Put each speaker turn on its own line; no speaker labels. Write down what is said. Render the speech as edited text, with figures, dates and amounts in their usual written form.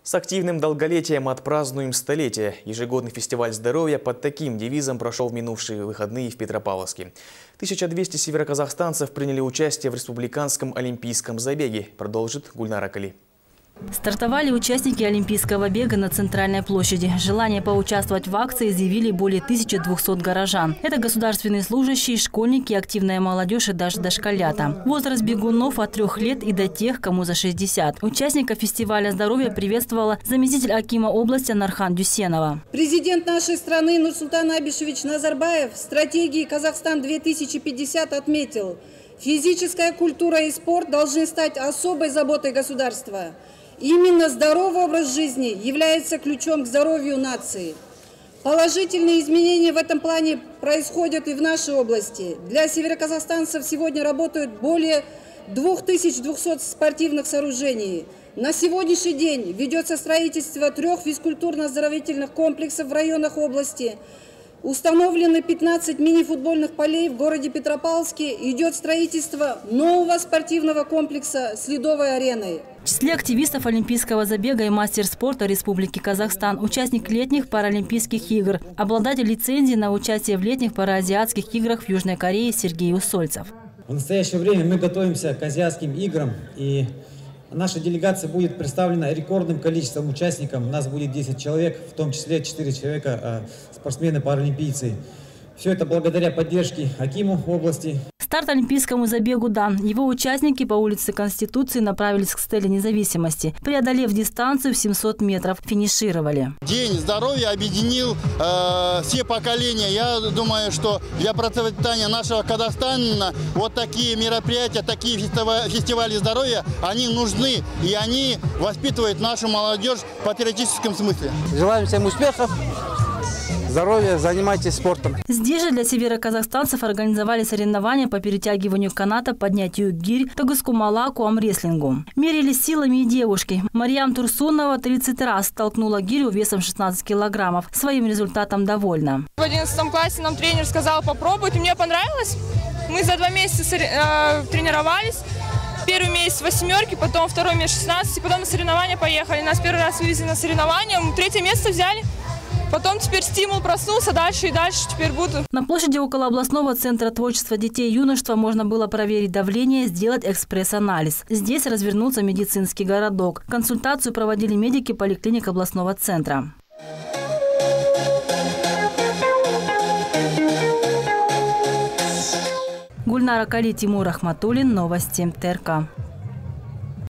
С активным долголетием отпразднуем столетие. Ежегодный фестиваль здоровья под таким девизом прошел в минувшие выходные в Петропавловске. 1200 североказахстанцев приняли участие в республиканском олимпийском забеге, продолжит Гульнара Кали.
Стартовали участники Олимпийского бега на Центральной площади. Желание поучаствовать в акции изъявили более 1200 горожан. Это государственные служащие, школьники, активная молодежь и даже дошколята. Возраст бегунов от 3 лет и до тех, кому за 60. Участников фестиваля здоровья приветствовала заместитель акима области Нархан Дюсенова.
Президент нашей страны Нурсултан Абишевич Назарбаев в стратегии «Казахстан-2050» отметил: физическая культура и спорт должны стать особой заботой государства. Именно здоровый образ жизни является ключом к здоровью нации. Положительные изменения в этом плане происходят и в нашей области. Для североказахстанцев сегодня работают более 2200 спортивных сооружений. На сегодняшний день ведется строительство 3 физкультурно-оздоровительных комплексов в районах области. Установлены 15 мини-футбольных полей в городе Петропавловске. Идет строительство нового спортивного комплекса с ледовой ареной.
В числе активистов олимпийского забега и мастер спорта Республики Казахстан, участник летних паралимпийских игр, обладатель лицензии на участие в летних параазиатских играх в Южной Корее Сергей Усольцев.
В настоящее время мы готовимся к азиатским играм, и наша делегация будет представлена рекордным количеством участников. У нас будет 10 человек, в том числе 4 человека спортсмены-паралимпийцы. Все это благодаря поддержке акиму области.
Старт олимпийскому забегу дан. Его участники по улице Конституции направились к стеле независимости. Преодолев дистанцию в 700 метров, финишировали.
День здоровья объединил все поколения. Я думаю, что для процветания нашего Казахстана вот такие мероприятия, такие фестивали здоровья, они нужны. И они воспитывают нашу молодежь в патриотическом смысле.
Желаем всем успехов. Здоровья, занимайтесь спортом.
Здесь же для североказахстанцев организовали соревнования по перетягиванию каната, поднятию гирь, тагыскумалаку, амрестлингу. Мерились силами и девушки. Марьям Турсунова 30 раз толкнула гирю весом 16 килограммов. Своим результатом довольна.
В 11 классе нам тренер сказал попробовать, и мне понравилось. Мы за 2 месяца тренировались. Первый месяц 8, потом второй месяц 16, потом на соревнования поехали. Нас первый раз вывезли на соревнования, 3 место взяли. Потом теперь стимул проснулся, дальше и дальше теперь буду.
На площади около областного центра творчества детей и юношества можно было проверить давление, сделать экспресс-анализ. Здесь развернулся медицинский городок. Консультацию проводили медики поликлиник областного центра. Гульнара Кали, Тимур Ахматуллин, новости ТРК.